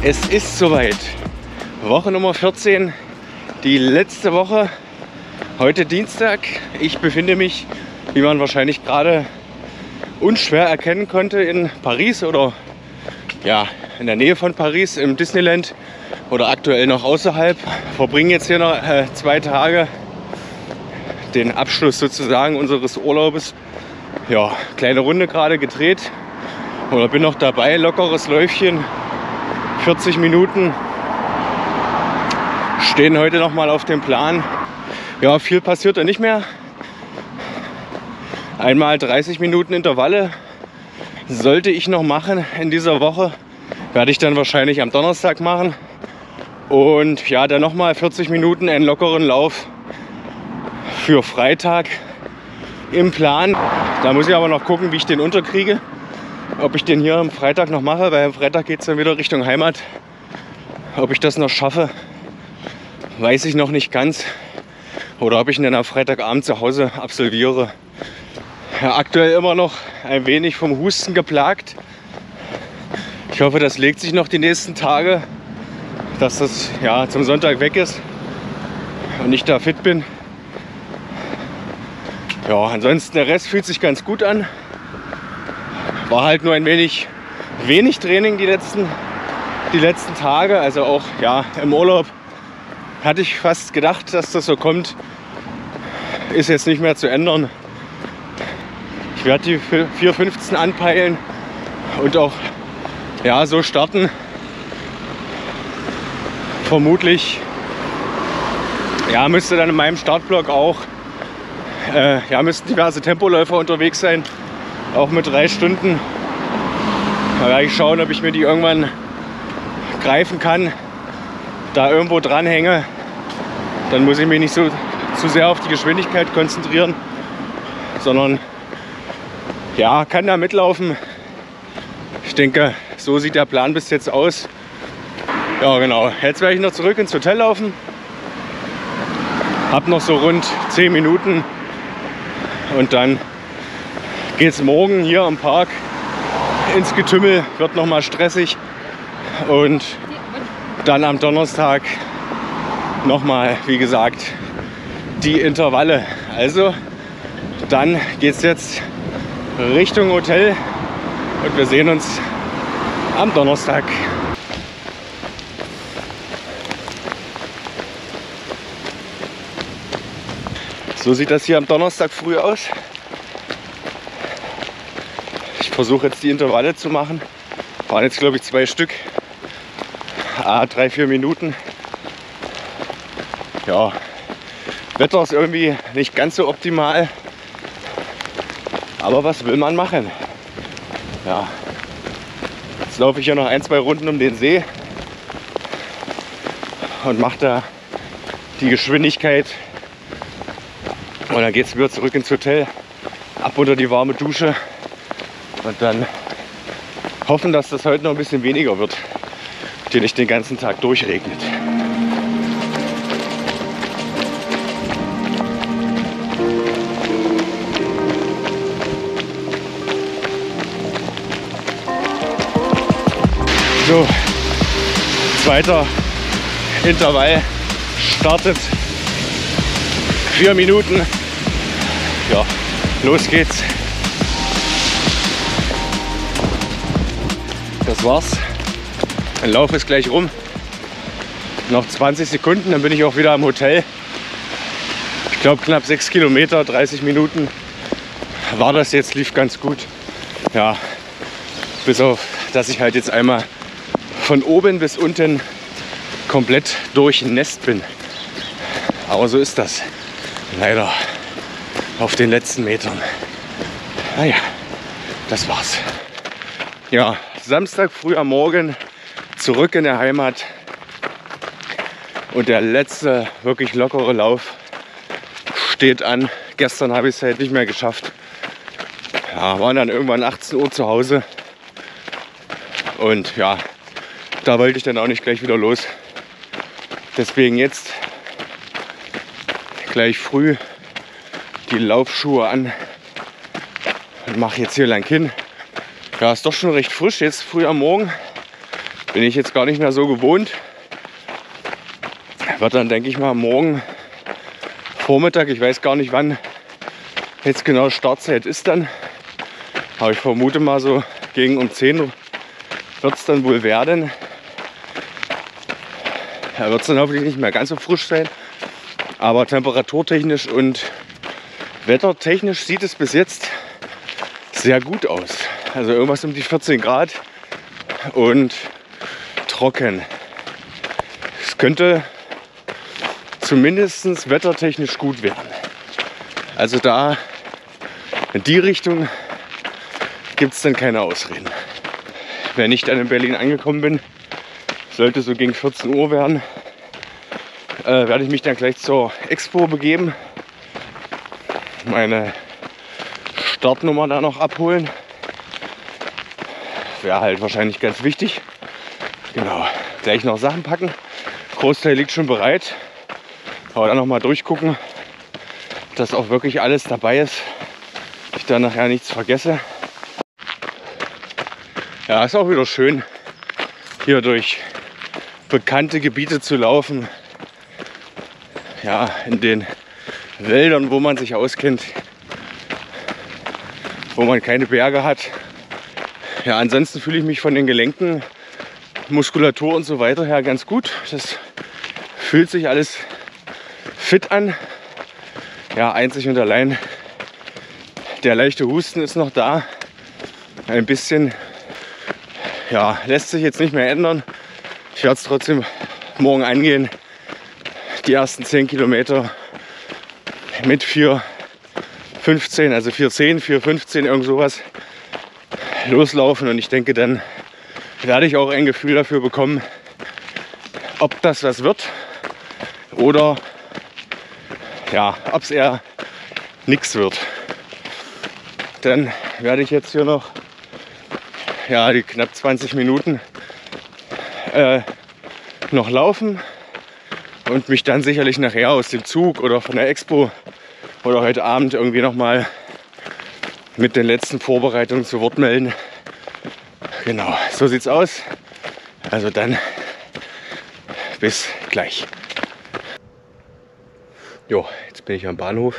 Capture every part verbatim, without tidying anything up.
Es ist soweit. Woche Nummer vierzehn, die letzte Woche. Heute Dienstag. Ich befinde mich, wie man wahrscheinlich gerade unschwer erkennen konnte, in Paris oder ja, in der Nähe von Paris im Disneyland oder aktuell noch außerhalb. Verbringen jetzt hier noch äh, zwei Tage, den Abschluss sozusagen unseres Urlaubes. Ja, kleine Runde gerade gedreht oder bin noch dabei, lockeres Läufchen, vierzig Minuten stehen heute noch mal auf dem Plan. Ja, viel passiert da nicht mehr. Einmal dreißig Minuten Intervalle sollte ich noch machen in dieser Woche. Werde ich dann wahrscheinlich am Donnerstag machen. Und ja, dann noch mal vierzig Minuten einen lockeren Lauf für Freitag im Plan. Da muss ich aber noch gucken, wie ich den unterkriege. Ob ich den hier am Freitag noch mache, weil am Freitag geht es dann wieder Richtung Heimat. Ob ich das noch schaffe, weiß ich noch nicht ganz. Oder ob ich ihn dann am Freitagabend zu Hause absolviere. Ja, aktuell immer noch ein wenig vom Husten geplagt. Ich hoffe, das legt sich noch die nächsten Tage, dass das ja zum Sonntag weg ist und ich da fit bin. Ja, ansonsten der Rest fühlt sich ganz gut an. War halt nur ein wenig wenig Training die letzten, die letzten Tage. Also auch ja, im Urlaub hatte ich fast gedacht, dass das so kommt. Ist jetzt nicht mehr zu ändern. Ich werde die vier fünfzehn anpeilen und auch ja, so starten. Vermutlich ja, müsste dann in meinem Startblock auch äh, ja, müssten diverse Tempoläufer unterwegs sein. Auch mit drei Stunden. Da werde ich schauen, ob ich mir die irgendwann greifen kann. Da irgendwo dranhänge. Dann muss ich mich nicht so zu sehr auf die Geschwindigkeit konzentrieren, sondern ja, kann da mitlaufen. Ich denke, so sieht der Plan bis jetzt aus. Ja, genau. Jetzt werde ich noch zurück ins Hotel laufen. Hab noch so rund zehn Minuten und dann geht es morgen hier am Park ins Getümmel. Wird noch mal stressig und dann am Donnerstag noch mal, wie gesagt, die Intervalle. Also dann geht es jetzt Richtung Hotel und wir sehen uns am Donnerstag. So sieht das hier am Donnerstag früh aus. Ich versuche jetzt die Intervalle zu machen. Waren jetzt glaube ich zwei Stück. Ah, drei, vier Minuten. Ja, Wetter ist irgendwie nicht ganz so optimal. Aber was will man machen? Ja, jetzt laufe ich hier noch ein, zwei Runden um den See und mache da die Geschwindigkeit. Und dann geht es wieder zurück ins Hotel, ab unter die warme Dusche und dann hoffen, dass das heute noch ein bisschen weniger wird, die nicht den ganzen Tag durchregnet. So, zweiter Intervall startet. Vier Minuten. Ja, los geht's. Das war's. Mein Lauf ist gleich rum. Noch zwanzig Sekunden, dann bin ich auch wieder am Hotel. Ich glaube knapp sechs Kilometer, dreißig Minuten war das jetzt, lief ganz gut. Ja, bis auf, dass ich halt jetzt einmal von oben bis unten komplett durchnässt bin. Aber so ist das. Leider auf den letzten Metern. Naja, das war's. Ja, Samstag früh am Morgen zurück in der Heimat. Und der letzte wirklich lockere Lauf steht an. Gestern habe ich es halt nicht mehr geschafft. Ja, waren dann irgendwann achtzehn Uhr zu Hause. Und ja, da wollte ich dann auch nicht gleich wieder los. Deswegen jetzt gleich früh die Laufschuhe an und mache jetzt hier lang hin. Ja, ist doch schon recht frisch jetzt früh am Morgen. bin ich jetzt gar nicht mehr so gewohnt. Wird dann, denke ich mal, morgen Vormittag, ich weiß gar nicht, wann jetzt genau Startzeit ist dann. Aber ich vermute mal so gegen um zehn wird es dann wohl werden. Da wird es dann hoffentlich nicht mehr ganz so frisch sein. Aber temperaturtechnisch und wettertechnisch sieht es bis jetzt sehr gut aus. Also irgendwas um die vierzehn Grad und trocken. Es könnte zumindest wettertechnisch gut werden. Also da in die Richtung gibt es dann keine Ausreden. Wenn ich dann in Berlin angekommen bin, sollte so gegen vierzehn Uhr werden, äh, werde ich mich dann gleich zur Expo begeben. Meine Startnummer da noch abholen. Wäre halt wahrscheinlich ganz wichtig. Genau, gleich noch Sachen packen. Großteil liegt schon bereit. Aber dann noch mal durchgucken, dass auch wirklich alles dabei ist. Ich da nachher nichts vergesse. Ja, ist auch wieder schön, hier durch bekannte Gebiete zu laufen. Ja, in den Wäldern, wo man sich auskennt, wo man keine Berge hat. Ja, ansonsten fühle ich mich von den Gelenken, Muskulatur und so weiter her ganz gut. Das fühlt sich alles fit an. Ja, einzig und allein der leichte Husten ist noch da. Ein bisschen, ja, lässt sich jetzt nicht mehr ändern. Ich werde es trotzdem morgen angehen. Die ersten zehn Kilometer mit vier fünfzehn, also vier zehn, vier fünfzehn, irgend sowas loslaufen. Und ich denke, dann werde ich auch ein Gefühl dafür bekommen, ob das was wird oder ja, ob es eher nichts wird. Dann werde ich jetzt hier noch ja, die knapp zwanzig Minuten äh, noch laufen und mich dann sicherlich nachher aus dem Zug oder von der Expo oder heute Abend irgendwie noch mal mit den letzten Vorbereitungen zu Wort melden. Genau, so sieht's aus. Also dann bis gleich. Jo, jetzt bin ich am Bahnhof.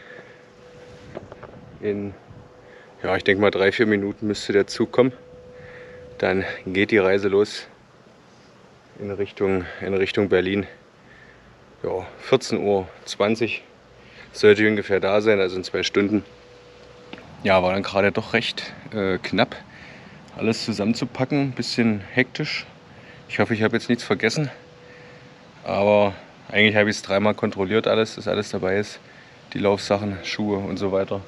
In, ja, ich denke mal drei, vier Minuten müsste der Zug kommen. Dann geht die Reise los in Richtung, in Richtung Berlin. Ja, vierzehn Uhr zwanzig sollte ich ungefähr da sein, also in zwei Stunden. Ja, war dann gerade doch recht äh, knapp, alles zusammenzupacken. Bisschen hektisch. Ich hoffe, ich habe jetzt nichts vergessen. Aber eigentlich habe ich es dreimal kontrolliert, alles, dass alles dabei ist. Die Laufsachen, Schuhe und so weiter.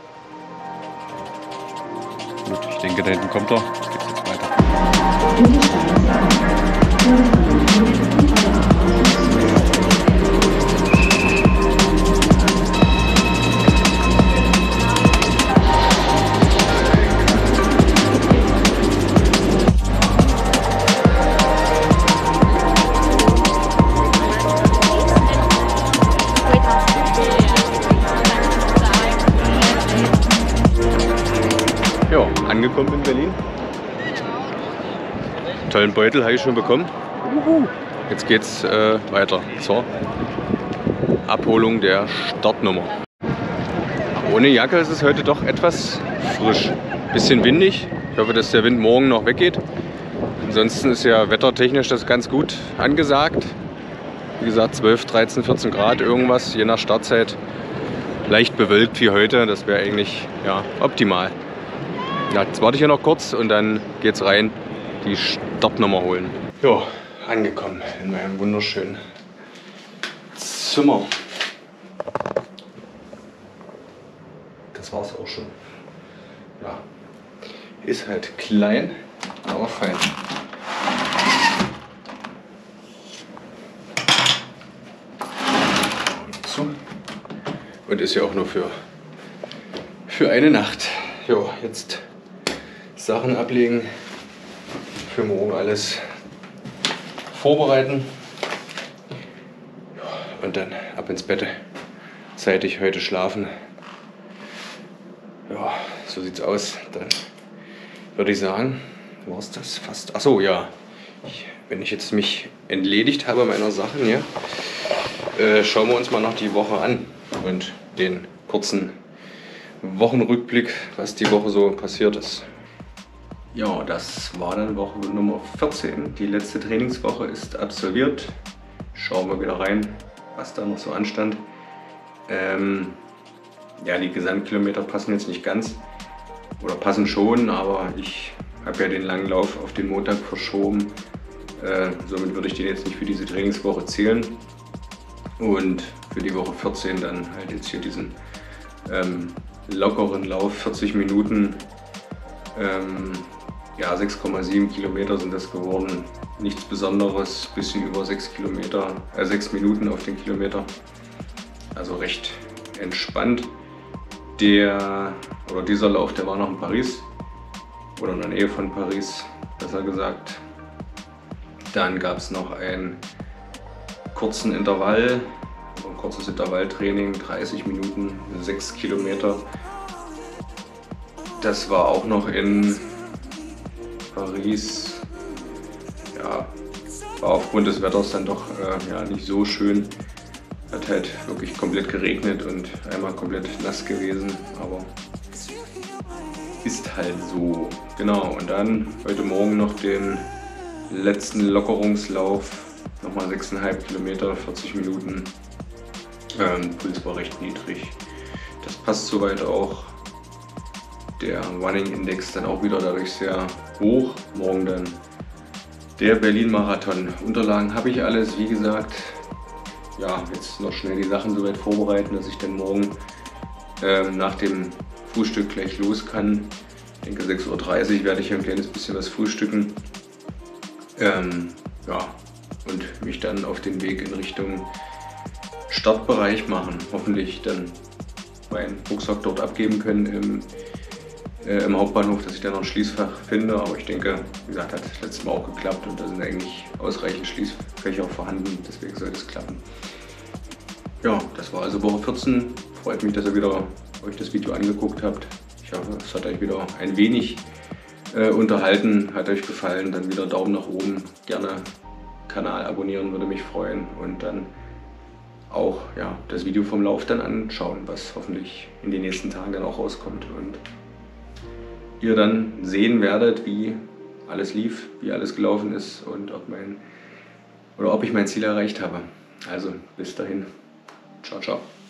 Gut, ich denke, da hinten kommt er. Geht's jetzt weiter. Ja, angekommen in Berlin. Tollen Beutel habe ich schon bekommen. Jetzt geht's äh, weiter zur Abholung der Startnummer. Ohne Jacke ist es heute doch etwas frisch. Bisschen windig. Ich hoffe, dass der Wind morgen noch weggeht. Ansonsten ist ja wettertechnisch das ganz gut angesagt. Wie gesagt, zwölf, dreizehn, vierzehn Grad irgendwas, je nach Startzeit. Leicht bewölkt wie heute, das wäre eigentlich ja, optimal. Ja, jetzt warte ich ja noch kurz und dann geht's rein, die Startnummer holen. Jo, angekommen in meinem wunderschönen Zimmer. Das war's auch schon. Ja, ist halt klein, aber fein. So. Und ist ja auch nur für, für eine Nacht. Jo, jetzt Sachen ablegen, für morgen alles vorbereiten und dann ab ins Bett. Zeitig heute schlafen. Ja, so sieht's aus. Dann würde ich sagen, war es das fast. Achso, ja, Ich, wenn ich jetzt mich entledigt habe meiner Sachen, ja, äh, schauen wir uns mal noch die Woche an und den kurzen Wochenrückblick, was die Woche so passiert ist. Ja, das war dann Woche Nummer vierzehn. Die letzte Trainingswoche ist absolviert. Schauen wir wieder rein, was da noch so anstand. Ähm, ja, die Gesamtkilometer passen jetzt nicht ganz. Oder passen schon, aber ich habe ja den langen Lauf auf den Montag verschoben. Äh, somit würde ich den jetzt nicht für diese Trainingswoche zählen. Und für die Woche vierzehn dann halt jetzt hier diesen ähm, lockeren Lauf, vierzig Minuten. Ähm, ja, sechs Komma sieben Kilometer sind das geworden. Nichts Besonderes, bisschen über sechs Kilometer, äh, sechs Minuten auf den Kilometer. Also recht entspannt. Der, oder dieser Lauf, der war noch in Paris oder in der Nähe von Paris, besser gesagt. Dann gab es noch einen kurzen Intervall, ein kurzes Intervalltraining, dreißig Minuten, sechs Kilometer. Das war auch noch in Paris. Ja, war aufgrund des Wetters dann doch äh, ja, nicht so schön. Hat halt wirklich komplett geregnet und einmal komplett nass gewesen, aber ist halt so. Genau, und dann heute Morgen noch den letzten Lockerungslauf, nochmal sechs Komma fünf Kilometer, vierzig Minuten. Ähm, Puls war recht niedrig. Das passt soweit auch. Der Running Index dann auch wieder dadurch sehr hoch. Morgen dann der Berlin-Marathon. Unterlagen habe ich alles, wie gesagt. Ja, jetzt noch schnell die Sachen soweit vorbereiten, dass ich dann morgen ähm, nach dem Frühstück gleich los kann. Ich denke sechs Uhr dreißig werde ich ein kleines bisschen was frühstücken. Ähm, ja, und mich dann auf den Weg in Richtung Startbereich machen. Hoffentlich dann meinen Rucksack dort abgeben können im, äh, im Hauptbahnhof, dass ich dann noch ein Schließfach finde. Aber ich denke, wie gesagt, hat letztes Mal auch geklappt und da sind eigentlich ausreichend Schließfächer vorhanden. Deswegen sollte es klappen. Ja, das war also Woche vierzehn. Freut mich, dass ihr wieder euch das Video angeguckt habt. Ich hoffe, es hat euch wieder ein wenig äh, unterhalten, hat euch gefallen. Dann wieder Daumen nach oben, gerne Kanal abonnieren, würde mich freuen. Und dann auch ja, das Video vom Lauf dann anschauen, was hoffentlich in den nächsten Tagen dann auch rauskommt. Und ihr dann sehen werdet, wie alles lief, wie alles gelaufen ist und ob, mein, oder ob ich mein Ziel erreicht habe. Also bis dahin. Ciao, ciao.